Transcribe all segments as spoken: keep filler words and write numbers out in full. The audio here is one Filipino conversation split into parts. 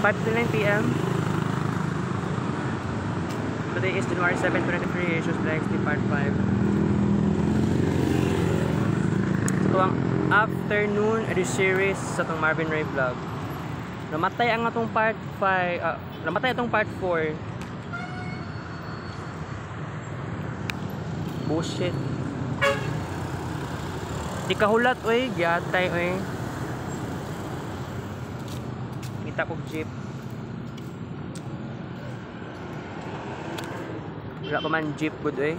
five fifty-nine p m Today is January seventh, twenty twenty-three. Issues X D Part five. Ito ang afternoon edu series sa itong Marvin Ray vlog. Namatay ang atong part five, uh, namatay atong part four. Bullshit. Di kahulat oy, gyatay oy. Kita kog jeep. Wala pa man jeep good oy.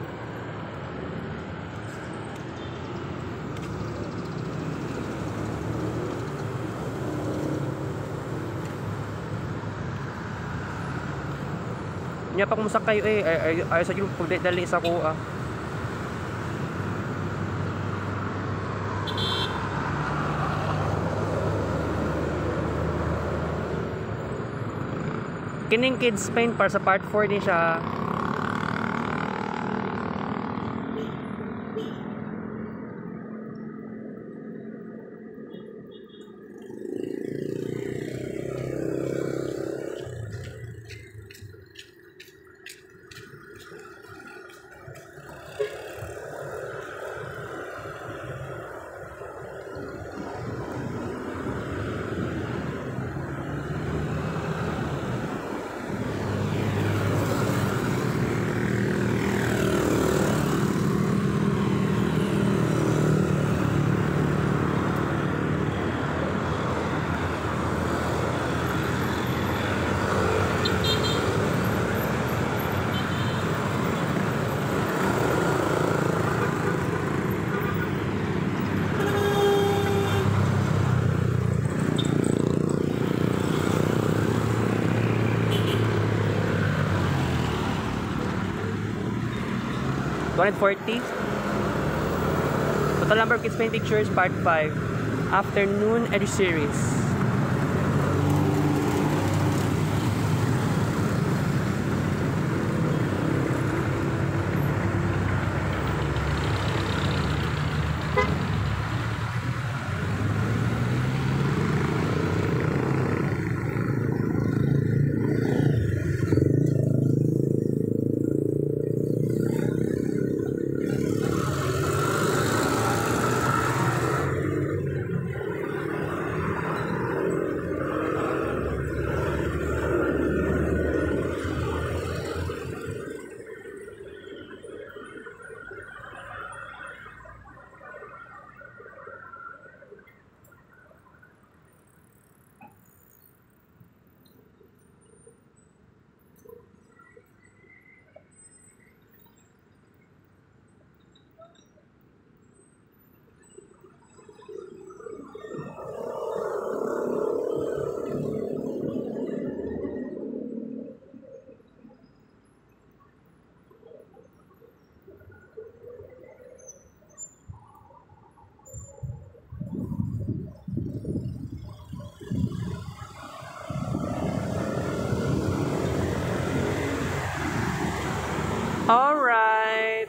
Nya pa kung sakay eh ay ay sa yung pagdali sa ko ah. Kining Kids Paint para sa part four din siya. one forty. Total number of Kids Paint Pictures part five. Afternoon edu series. Alright.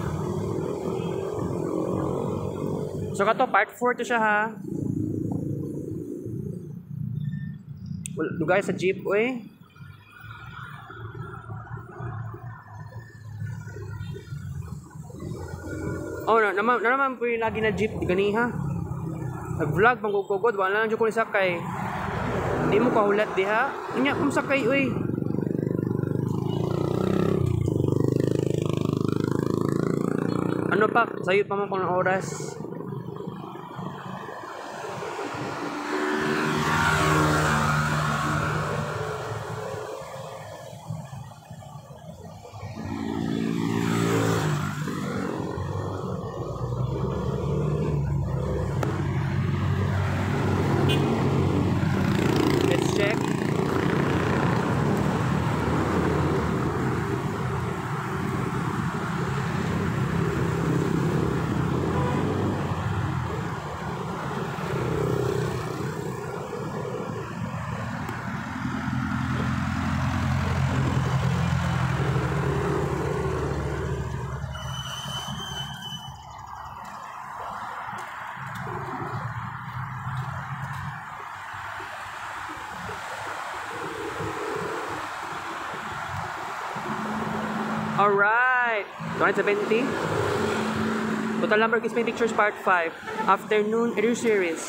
So kato part four to siya ha. Well, dugay sa jeep oy. Oh na naman na naman po yung lagi na jeep gani ha. Nag-vlog manggugugod wala lang jud ko ni sakay. Di mo kahulat di ha. Unya kum sakay oy. Ano pa? Sayot pa mo kung oras. Let's check. Alright! two seventy. Total number Kiss Me Pictures Part five. Afternoon Edu Series.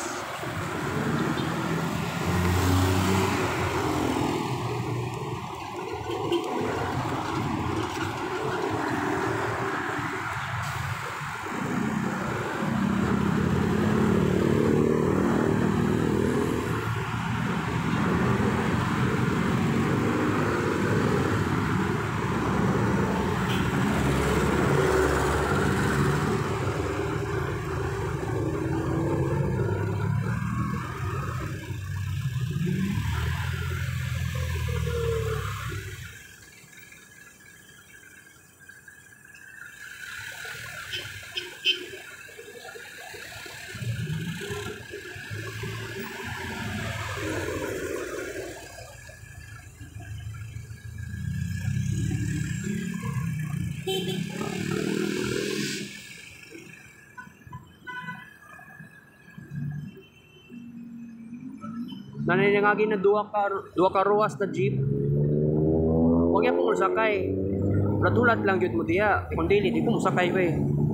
Nananangagi na duwa ka duwa ka ruwas na jeep. Huwag yan po sakay. Ratulat lang yun mo diya. Kung dili, di po musakay ko eh.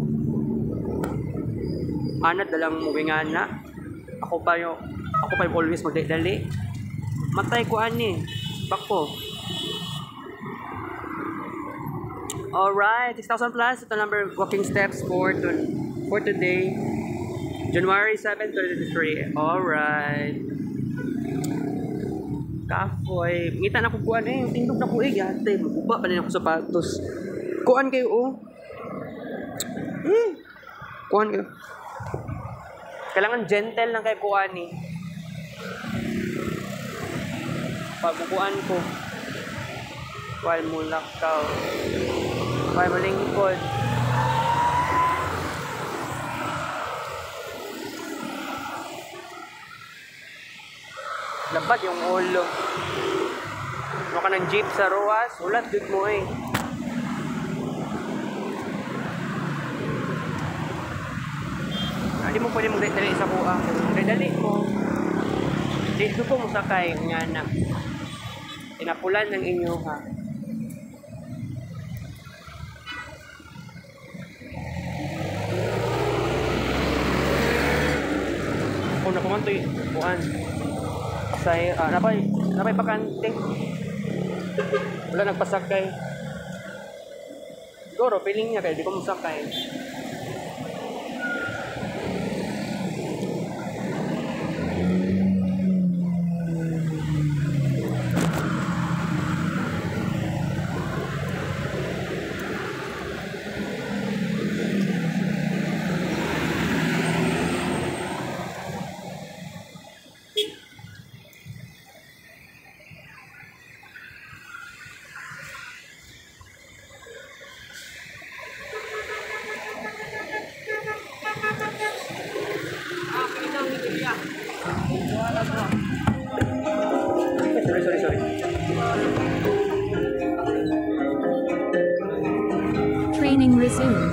Anad dalang muwingan na. Ako pa yung ako pa yung always magdali. Matay ko ani. Bako. Alright, six thousand plus. Ito number walking steps for to, for today. January seventh, twenty twenty-three. Alright. Kafoy. Ngita na ko kuan eh. Tindog na ko eh. Yate. Maguba pa rin ako sapatos. Kuan kayo oh. Hmm. Kuan kayo. Kailangan gentle lang kayo kuan eh. Pagbukuan ko. Kuan mo lakaw. Kuan mo lingkod. Labat yung ulo. Ano ka ng jeep sa ruwas? Ulat dito mo eh. Hindi mo pwede magdali sa kuha. Magdali mo. Dito po mo sakay. Nga na. Tinapulan ng inyo ha. Kung nakumantoy, kuhan. Say, ah, napay, napay pakante. Wala nagpasakay. Siguro, feeling niya kaya di ko masakay. Sorry, sorry, sorry. Training resumed.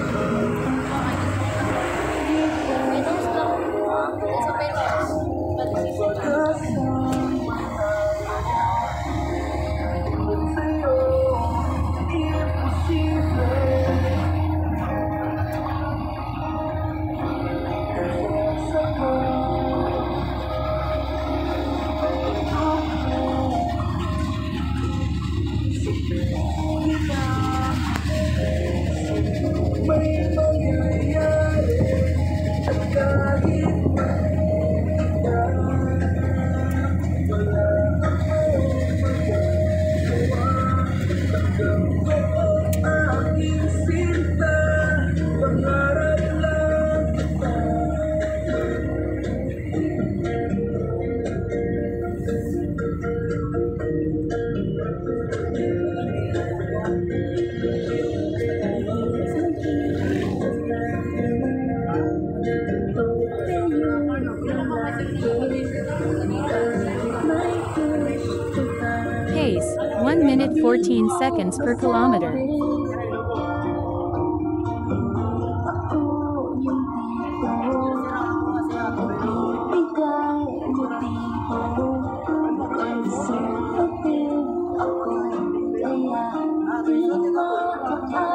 Pace, one minute fourteen seconds per kilometer. Ako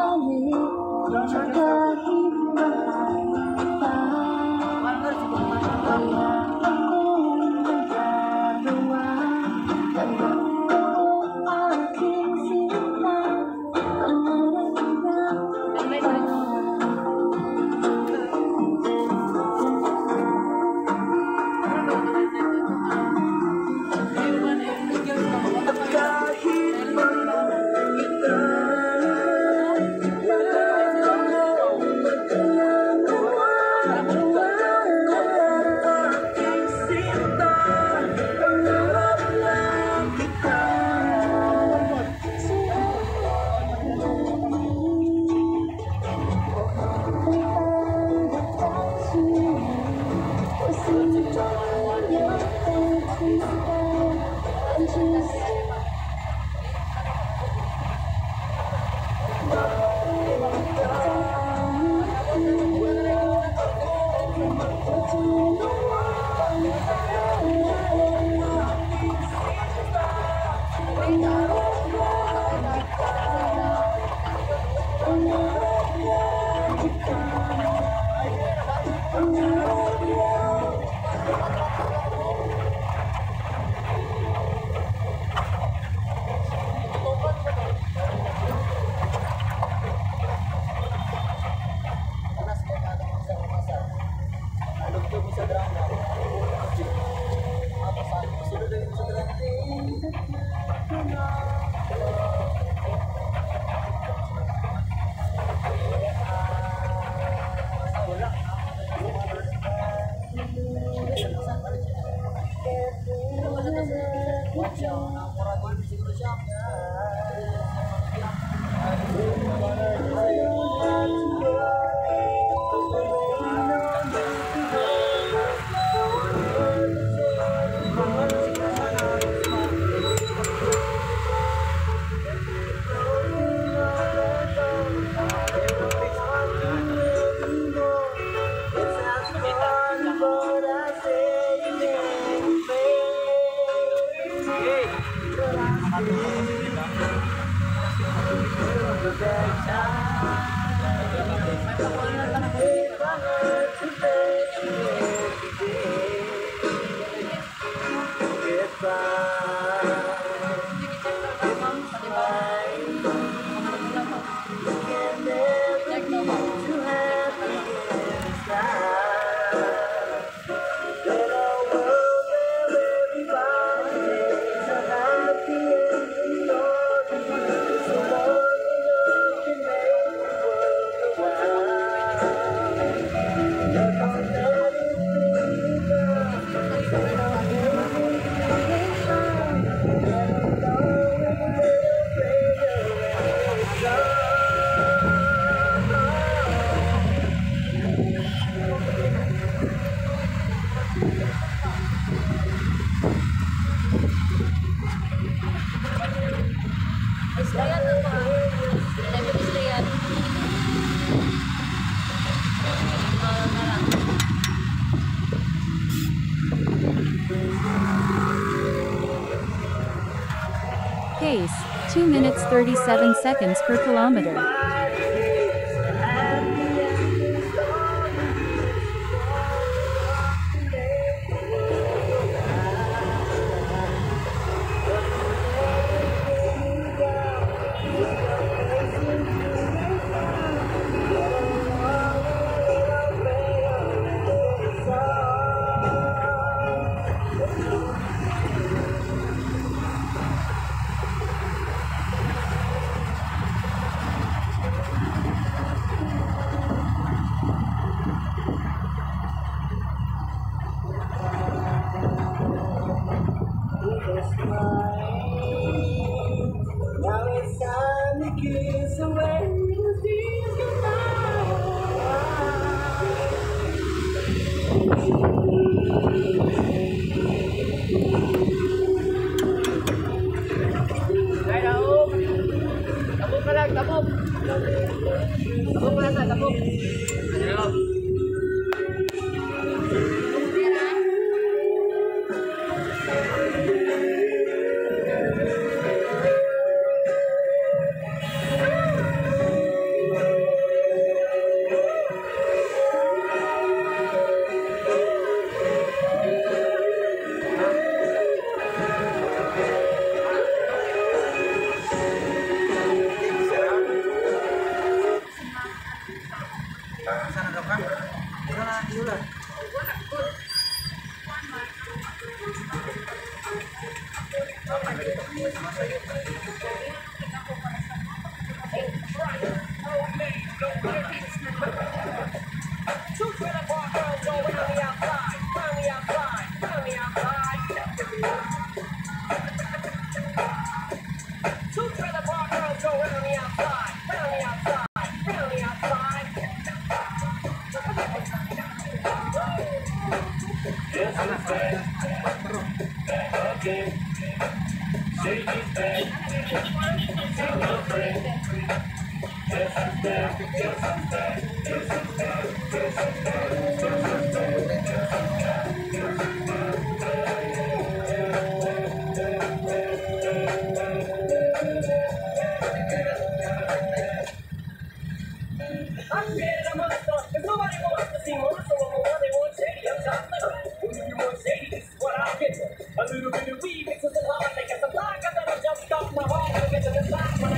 Pace, two minutes thirty-seven seconds per kilometer.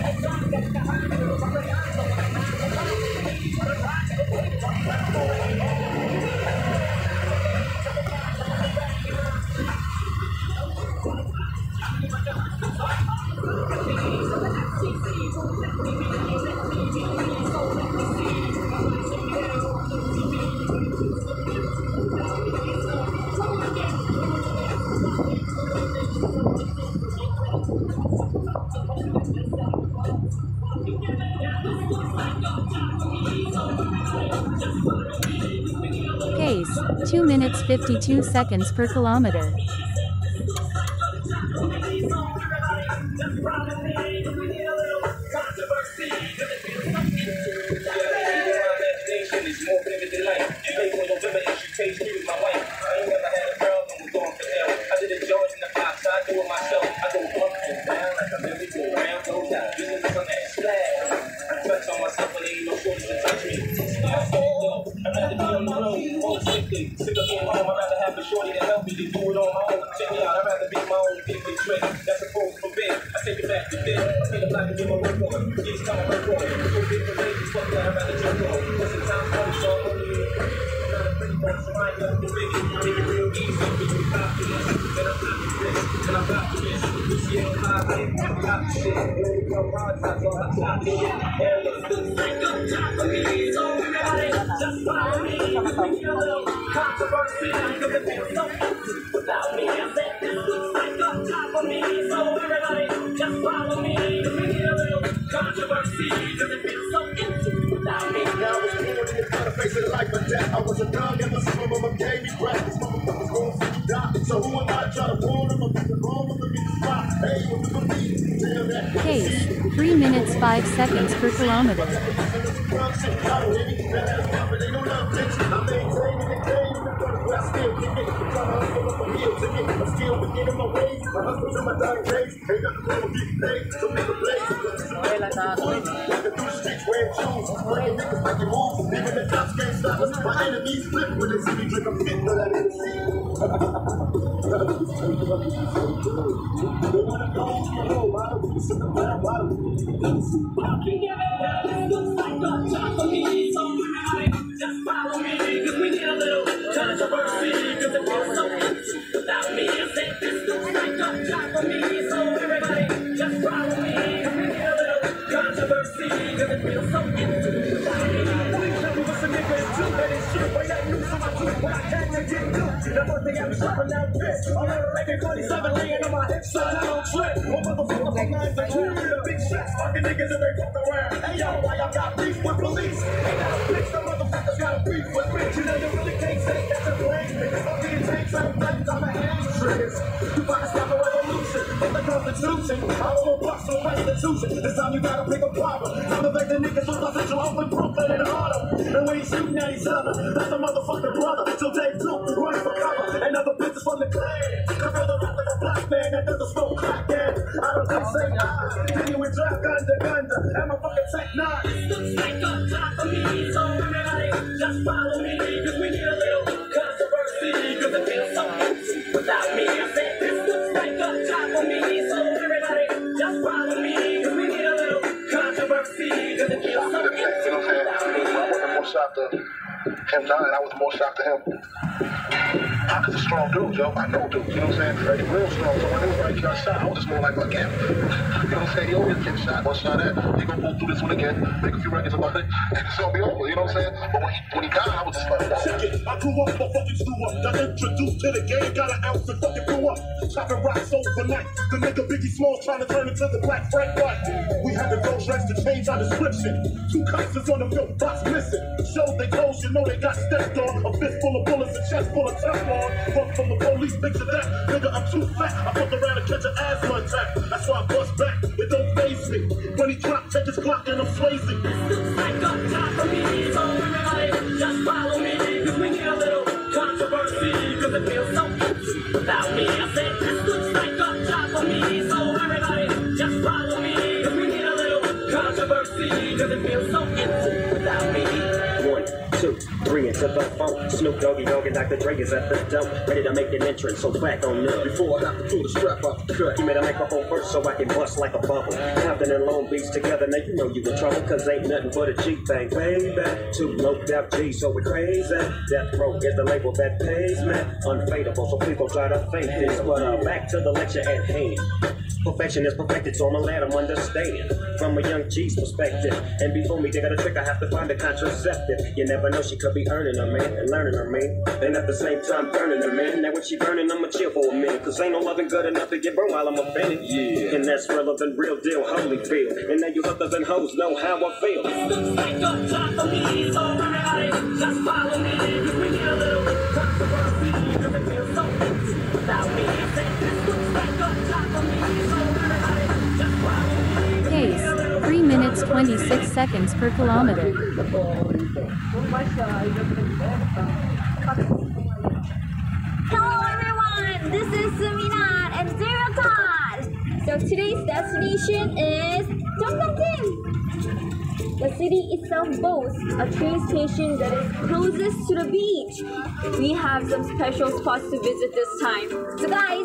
When I get minutes fifty-two seconds per kilometer. I was a dog and the swim of gave me breath. This motherfucker's going to die. So who am I trying to warn him? I'm the wrong of the spot. Hey, what the believe? Damn that. Pace, three minutes five seconds per kilometer. Just follow me, cause we need a little controversy, cause it feels so empty without me. I said this looks like a job for me, so everybody just follow me, cause we need a little controversy, cause it feels so empty without me. Please tell me what's a nigga is true, that is true, but that news on my truth, what I can and didn't do. The one thing I was shopping out this, I'm never making forty-seven laying on my hips, so I don't trip. Oh, motherfucker, my mind's like, who are the big shots, fucking niggas and they fuck around. Hey, yo, why y'all got beef with police? Ain't that a bitch, the motherfuckers got a beef with bitch. You know you really can't say that's a blame. Niggas don't get tanks, I'm buttons on my hands triggers. You gotta stop a revolution in the Constitution. I will bust the restitution. This time you gotta pick a problem. Time to make the niggas look like Central Oakland, Brooklyn, and Harlem. And we ain't shooting at each other. That's the motherfucking brother. So they do running for cover. And other bitches from the clan. I feel the rap like a black man that doesn't smoke crack, man. I don't think say nah. Continuing drive gun to gun to. I'm a fucking tech nine. This looks like a job for me, so everybody just follow me, cause we need a little controversy, cause it feels so empty without me. I said this looks like a job for me, so everybody just follow me, cause we need a little controversy, cause it feels so empty without me. I wasn't more shocked to him dying, I was more shocked to him. Pac is a strong dude, yo. I know dude, you know what I'm saying? Freddie real strong. So when it was like he got shot, I was just more like, look at him. You know what I'm saying? He always gets shot, one shot at. He gonna go through this one again, make a few records about it, and it's gonna be over, you know what I'm saying? But when he, when he died, I was just like, wow. I grew up, but fucking screw up. Got introduced to the game, got an ounce and fucking blew up. Chopping rocks overnight. The nigga Biggie Smalls trying to turn into the Black Frank White. We had to go dress to change our description. Two cops on the milk box missing. Shows they clothes, you know they got stepped on. A fist full of bullets, a chest full of Teflon. Fuck from the police, picture that. Nigga, I'm too fat. I fuck around and catch an asthma attack. That's why I bust back. It don't faze me. When he dropped, take his clock and I'm Swayze. This looks like a job for me, so everybody just follow me, cause we need a little controversy, cause it feels so empty without me. I said this looks like a job for me, so everybody just follow me, cause we need a little controversy, cause it feels so empty without me. One, two, three, into the phone. Snoop Doggy Dogg and Doctor Dre is at the dope, ready to make an entrance, so back on up. Before I have to pull the strap off the cut. He made a microphone first so I can bust like a bubble. Compton and Long Beach together, now you know you in trouble, cause ain't nothing but a G thing, baby. Two low death G, so we crazy. Death Row is the label that pays, man. Unfadable, so please don't try to fake this. But uh, back to the lecture at hand. Perfection is perfected, so I'ma let them understand from a young G's perspective. And before me, they got a trick, I have to find a contraceptive. You never know, she could be earning her, man, and learning her, man. And at the same time, burning her, man. Now when she burning, I'ma chill for a minute, cause ain't no loving good enough to get burned while I'm offended. Yeah. And that's relevant, real deal, Holyfield. And now you hookers and hoes know how I feel. This looks like a job for me, so everybody just follow me, cause we need a little Controversy, cause it feels so empty without me. Say this looks like a job for me. So everybody, just follow me. Pace, three minutes twenty-six seconds per kilometer. Hello everyone, this is Suminat and Zerocon. So today's destination is Tongkangtim. The city itself boasts a train station that is closest to the beach. We have some special spots to visit this time. So guys,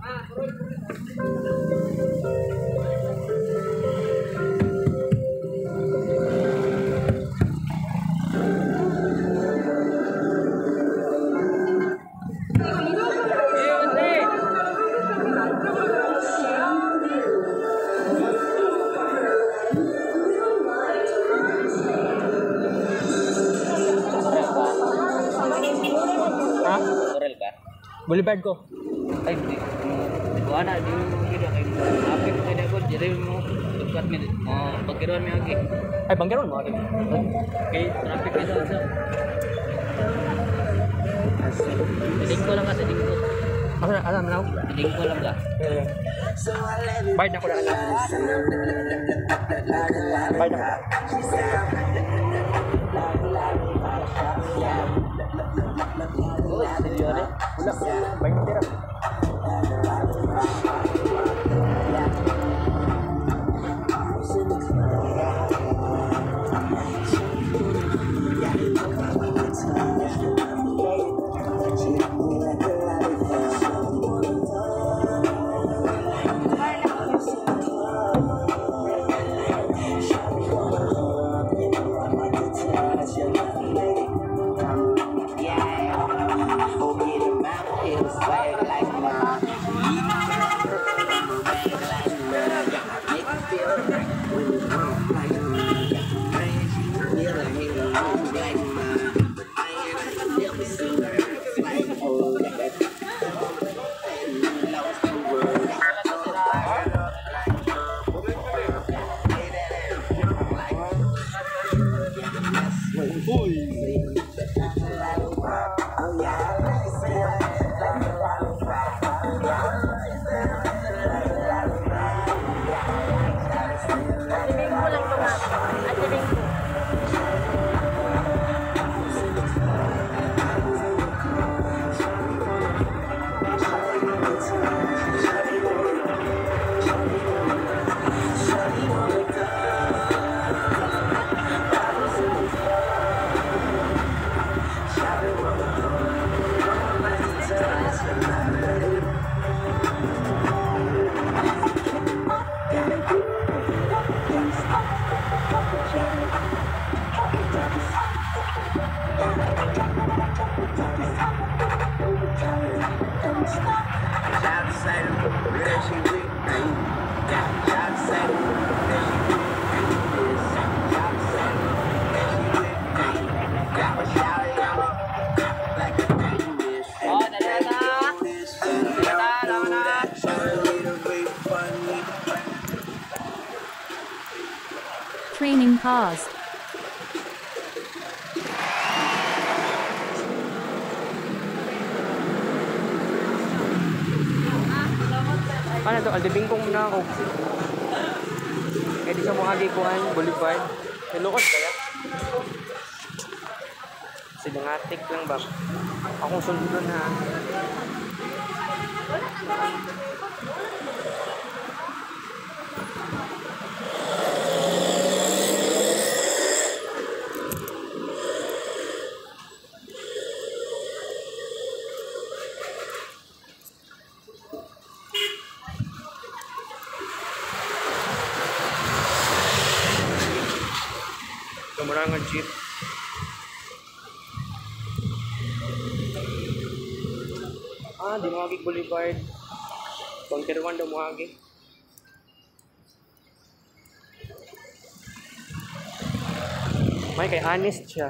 Ha? Oral ka? Boulevard ko. Ay, di. Wala, di mo gila kay apik ko na ko, dire mo tukat mi mo pagkiron mi agi. Ay, banggaron mo. Kay traffic na daw sa. Diling ko lang ka, diling ko. Ako na, alam na ako. Diling ko lang ka. Bayad na ko na alam. Bayad na ko. Uy, seryo rin. Wala. Bayad na tira. Training paused. Ano to? Aldibing ko muna ako. Eh di sa mga agikuan, Boulevard. Nilukos kaya? Sinangatik lang ba? Akong sundon ha. Kamarangan jeep. Ah, di Moagi Boulevard. Bangkirwan daw Moagi. May kay honest siya.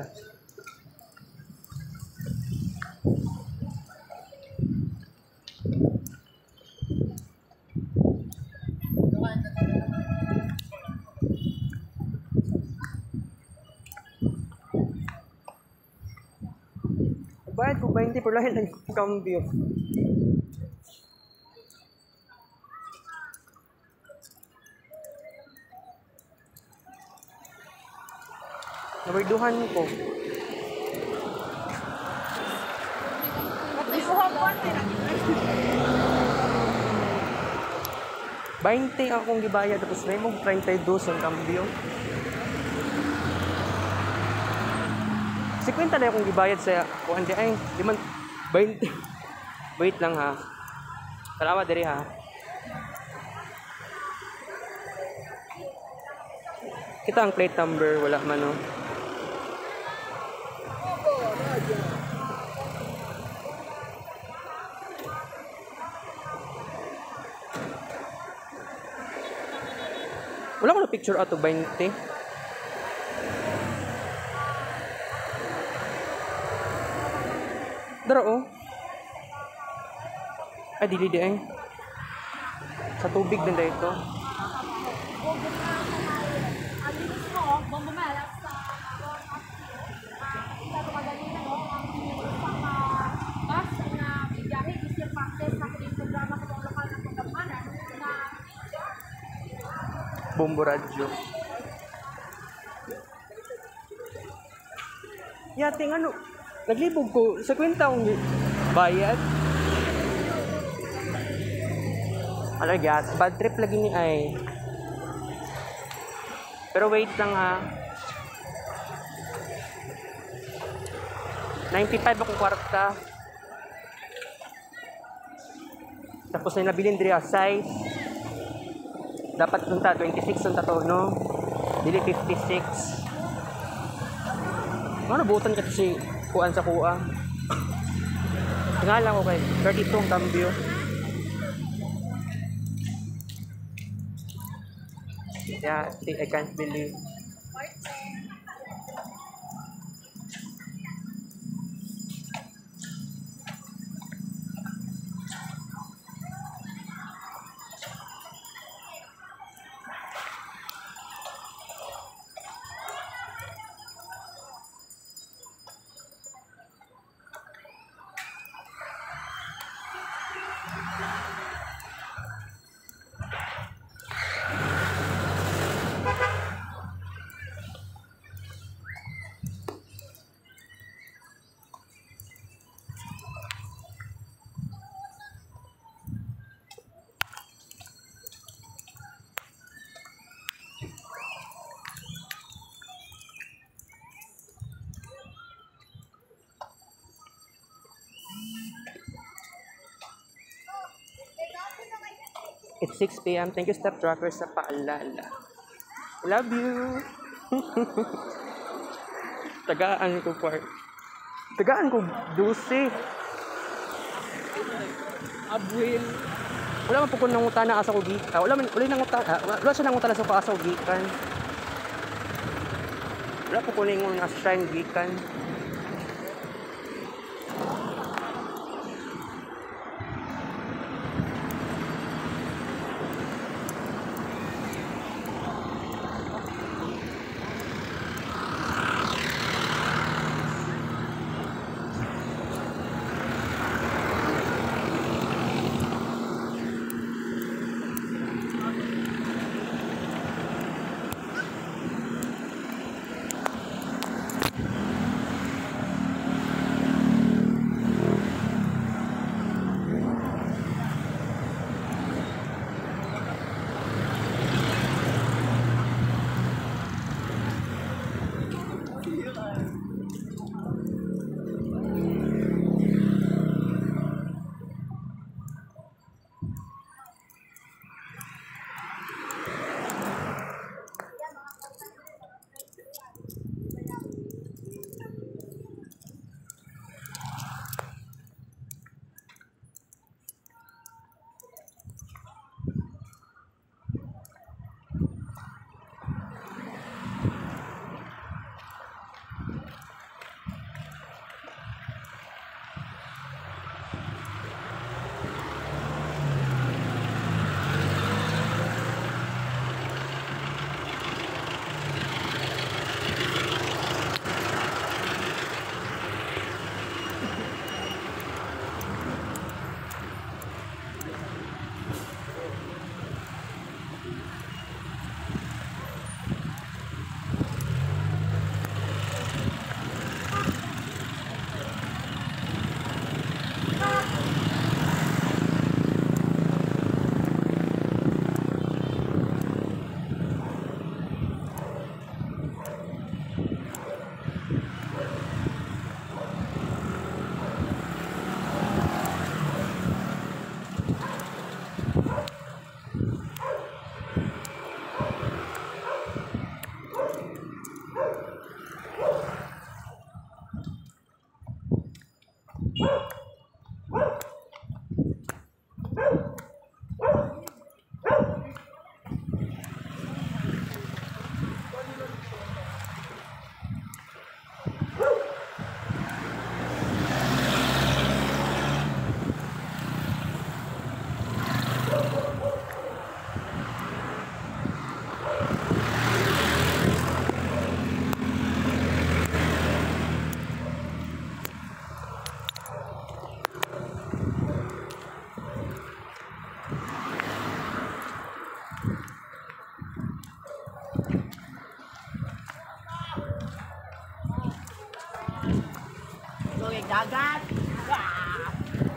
Bayad ko twenty twenty por lahi lang yung cambio. Nabarduhan ko. twenty akong gibayad tapos may mong thirty-two ang cambio. fifty na akong gibayad sa kuan di ay di man twenty. Wait lang ha. Salamat diri ha. Kita ang plate number wala man no. Wala ko na picture ato twenty. Dara oh. Ay dili di ay. Sa tubig din dito. Bombo radyo. Yating ano, naglibog ko sa kwenta akong bayad. Alag yat, bad trip lagi ni ay. Pero wait lang ha. ninety-five akong kwarta. Tapos na nabilin diri size. Dapat tunta twenty-six ang tato no. Dili fifty-six. Ano butan ka si kuan sa kuha. Tingala ko kay thirty-two ang cambio. Yeah, I can't believe. It's six p m Thank you, Step Tracker, sa paalala. Love you! Tagaan ko part. Tagaan ko dusi. Abwil. Wala man po kung nangutan na asa ko gikan. Wala man, wala nangutan. Ah, wala siya nangutan na sa paasa ko gikan. Wala po kung nangutan na shrine gikan. dagat. Ah!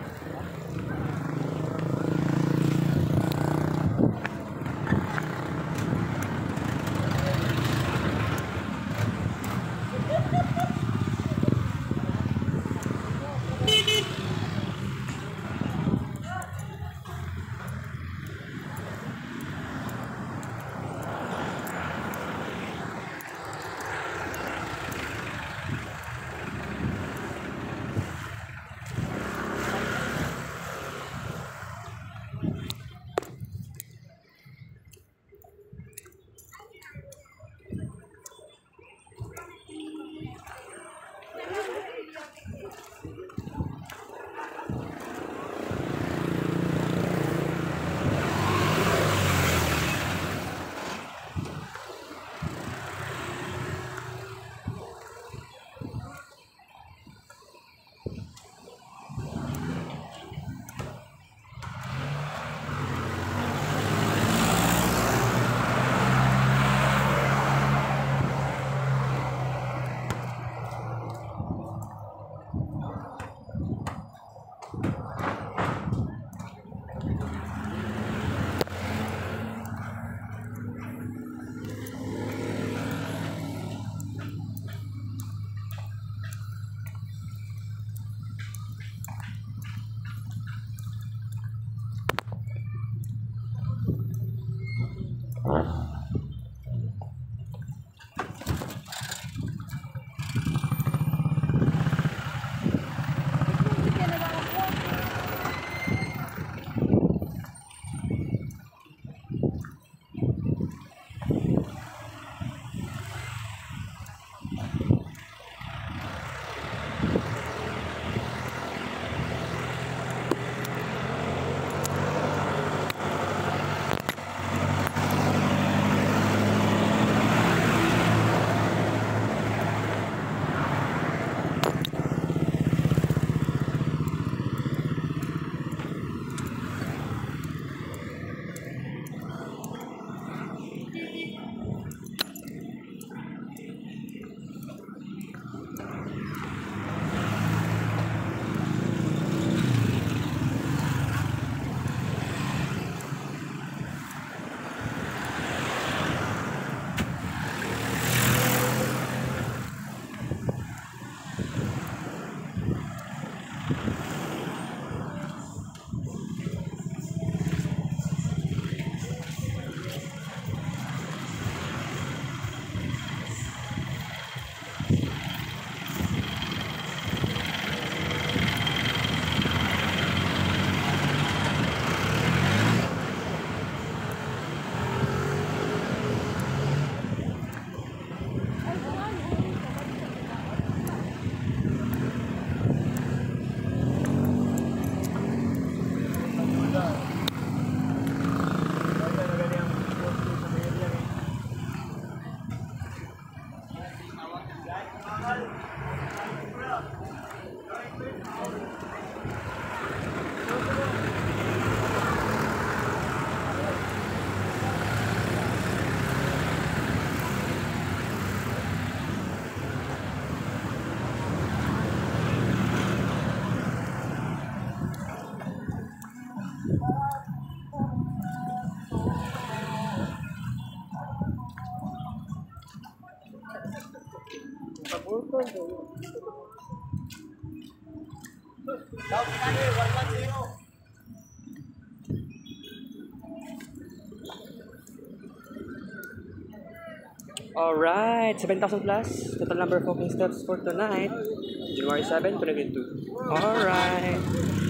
Alright, seven thousand plus. Total number of walking steps for tonight. January seventh, twenty twenty-two. Alright.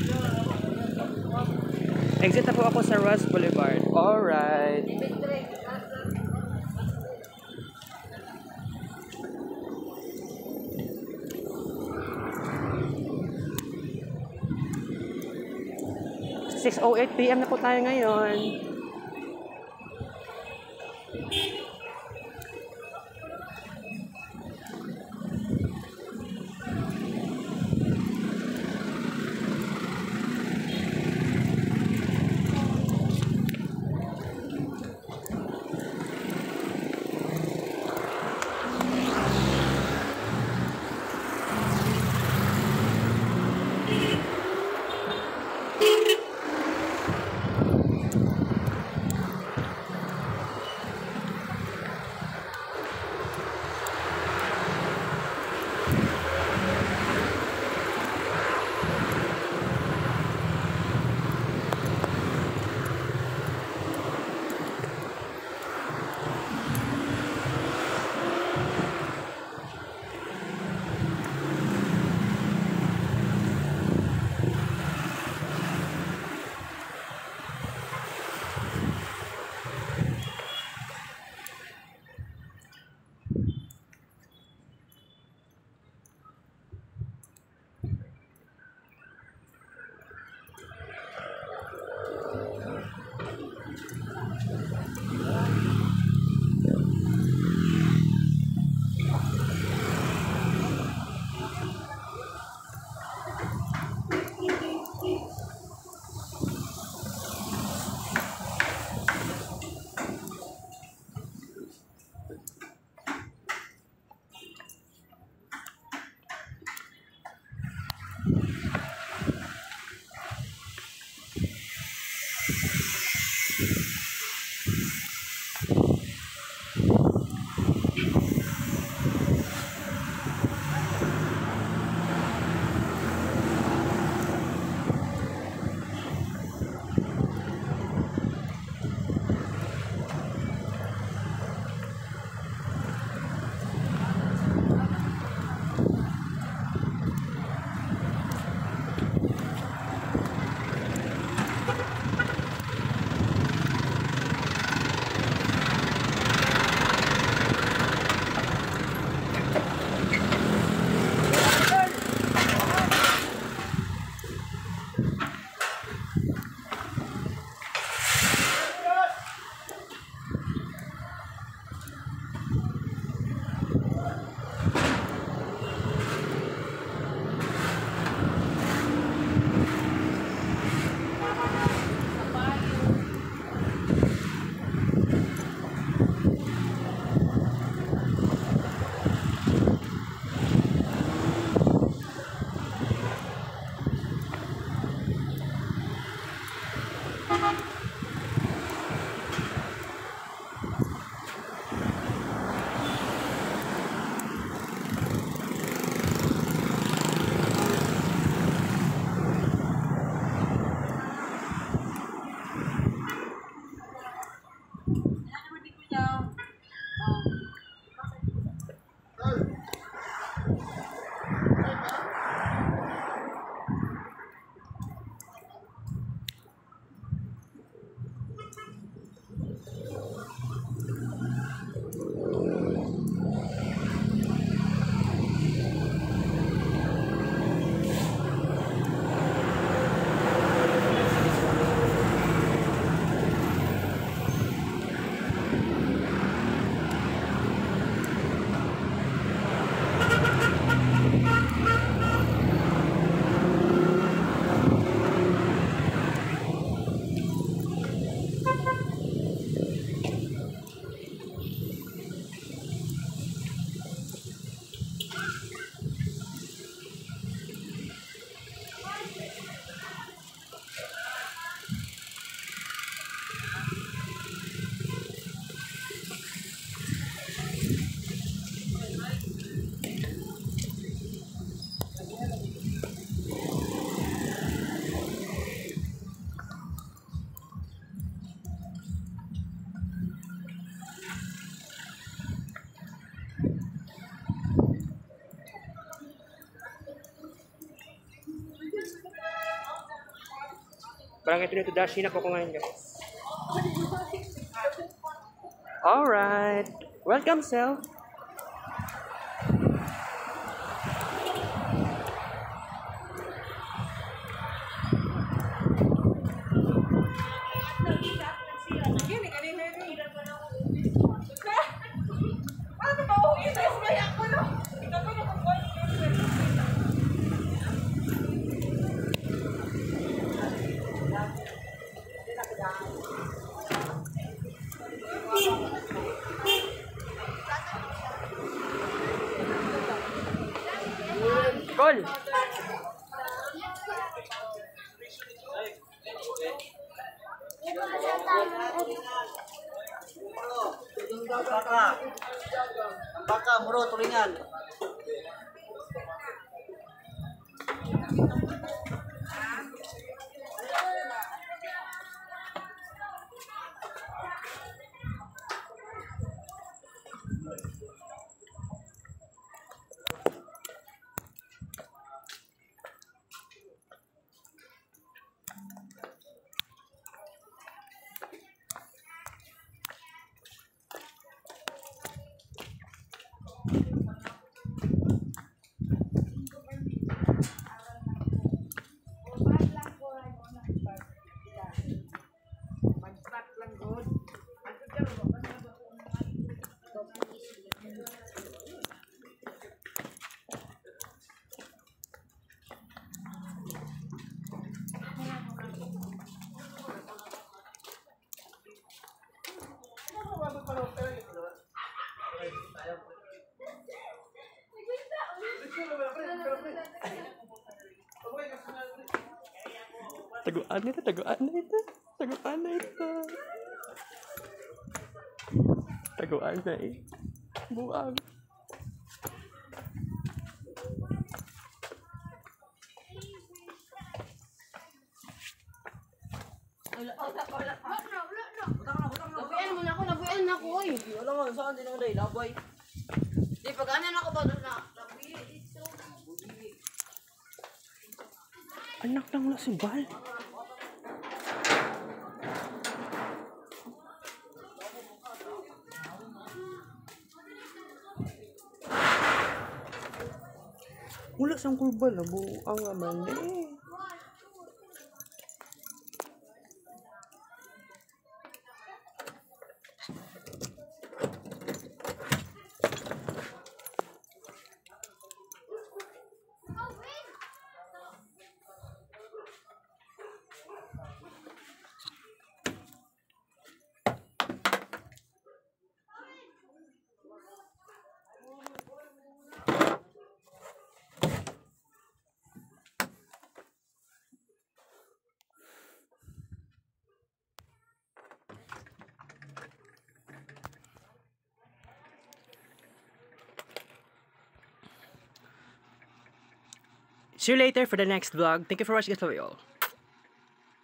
Exit na po ako sa Ross Boulevard. Alright. six oh eight p m na po tayo ngayon. Barangay Pinoy Dashi na po ko ngayon, guys. Alright. Welcome, Sel. Call. Baka. Baka, muro, tulingan. Taguan na ito, taguan na ito. Taguan na ito. Taguan na eh. Buang. Nabuyan mo na ako, nabuyan na ako, oy. Wala nga, saan din ako dahil, labay. Di, pag-anan ako ba doon na? Nabuyan dito. Anak lang na si Bal. Wala siyang kurbal na buang naman eh. See you later for the next vlog. Thank you for watching, guys. Love you all.